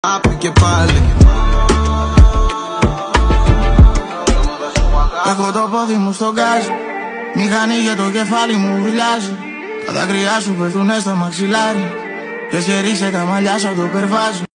Άπη και πάλι. Έχω το πόδι μου στο γκάζ, μηχανή για το κεφάλι μου βουλιάζει. Τα δάκρυά σου πέφτουνε στο μαξιλάρι και σε ρίξε τα μαλλιά σου απ' το περβάζι.